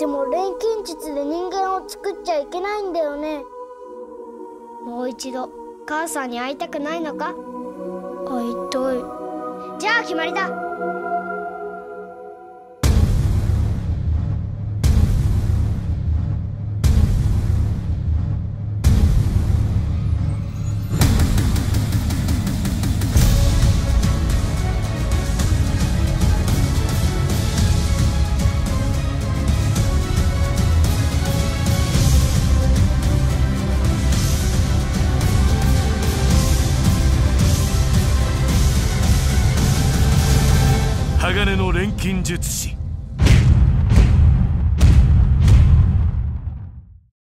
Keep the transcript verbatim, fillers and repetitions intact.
でも錬金術で人間を作っちゃいけないんだよね。もう一度母さんに会いたくないのか？会いたい。じゃあ決まりだ。 鋼の錬金術師